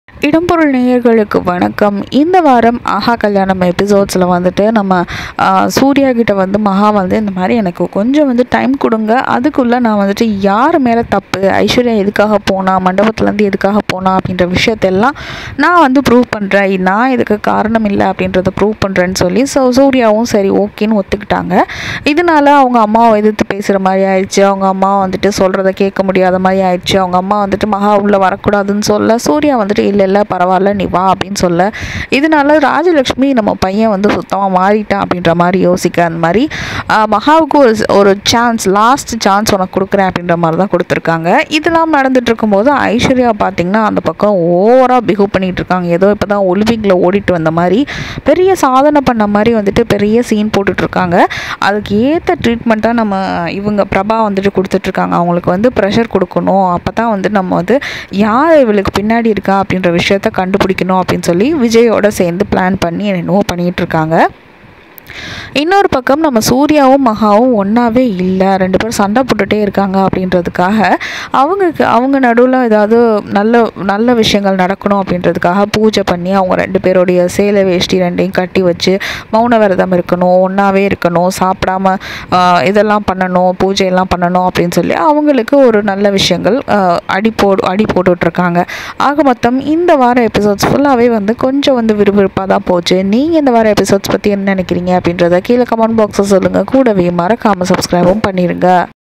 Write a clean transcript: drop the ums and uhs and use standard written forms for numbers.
இடம்பொருள் நேயர்களுக்கு வணக்கம். இந்த வாரம் ஆஹா கல்யாணம் எபிசோட்ஸில் வந்துட்டு நம்ம சூர்யா கிட்ட வந்து மகா வந்து இந்த மாதிரி எனக்கு கொஞ்சம் வந்து டைம் கொடுங்க, அதுக்குள்ளே நான் வந்துட்டு யார் மேலே தப்பு, ஐஸ்வர்யா எதுக்காக போனா, மண்டபத்துலேருந்து எதுக்காக போனா அப்படின்ற விஷயத்தெல்லாம் நான் வந்து ப்ரூவ் பண்ணுறேன், நான் இதுக்கு காரணம் இல்லை அப்படின்றத ப்ரூவ் பண்ணுறேன்னு சொல்லி சூர்யாவும் சரி ஓகேன்னு ஒத்துக்கிட்டாங்க. இதனால அவங்க அம்மாவை எதிர்த்து பேசுகிற மாதிரி ஆயிடுச்சு. அவங்க அம்மா வந்துட்டு சொல்கிறத கேட்க முடியாத மாதிரி ஆயிடுச்சு. அவங்க அம்மா வந்துட்டு மகா உள்ளே வரக்கூடாதுன்னு சொல்ல சூர்யா வந்துட்டு இல்லை பரவாயில்ல நீ வா அப்படின்னு சொல்ல, இதனால ராஜலக்ஷ்மி நம்ம பையன் வந்து சுத்தமாக மாறிட்டான் அப்படின்ற மாதிரி யோசிக்க, அந்த மாதிரி மகாவுக்கு ஒரு சான்ஸ், லாஸ்ட் சான்ஸ் உனக்கு கொடுக்குறேன் அப்படின்ற மாதிரி தான் கொடுத்துருக்காங்க. இதெல்லாம் நடந்துட்டு இருக்கும்போது ஐஸ்வர்யா பார்த்தீங்கன்னா அந்த பக்கம் ஓவராக பிஹேவ் பண்ணிட்டு இருக்காங்க. ஏதோ இப்போ தான் ஒலிம்பிக்கில் ஓடிட்டு வந்த மாதிரி பெரிய சாதனை பண்ண மாதிரி வந்துட்டு பெரிய சீன் போட்டுட்ருக்காங்க. அதுக்கு ஏற்ற ட்ரீட்மெண்ட்டாக நம்ம இவங்க பிரபா வந்துட்டு கொடுத்துட்ருக்காங்க. அவங்களுக்கு வந்து ப்ரெஷர் கொடுக்கணும், அப்போ தான் வந்து நம்ம வந்து யார் இவளுக்கு பின்னாடி இருக்கா அப்படின்ற விஷயத்தை கண்டுபிடிக்கணும் அப்படின்னு சொல்லி விஜயோட சேர்ந்து பிளான் பண்ணி என்னென்னவோ பண்ணிகிட்டு இருக்காங்க. இன்னொரு பக்கம் நம்ம சூர்யாவும் மகாவும் ஒன்றாவே இல்லை, ரெண்டு பேரும் சண்டை போட்டுகிட்டே இருக்காங்க அப்படின்றதுக்காக அவங்க நடுவில் ஏதாவது நல்ல விஷயங்கள் நடக்கணும் அப்படின்றதுக்காக பூஜை பண்ணி அவங்க ரெண்டு பேருடைய சேலை வேஷ்டி ரெண்டையும் கட்டி வச்சு மௌன விரதம் இருக்கணும், ஒன்றாவே இருக்கணும், சாப்பிடாம இதெல்லாம் பண்ணணும், பூஜையெல்லாம் பண்ணணும் அப்படின்னு சொல்லி அவங்களுக்கு ஒரு நல்ல விஷயங்கள் அடி போட்டுட்ருக்காங்க. ஆக மொத்தம் இந்த வார எபிசோட்ஸ் ஃபுல்லாகவே வந்து கொஞ்சம் வந்து விறுவிறுப்பாக தான் போச்சு. நீங்கள் இந்த வார எபிசோட்ஸ் பற்றி என்ன நினைக்கிறீங்க அப்படின்றத கீழே கமெண்ட் பாக்ஸில் சொல்லுங்கள். கூடவே மறக்காமல் சப்ஸ்கிரைபும் பண்ணிடுங்க.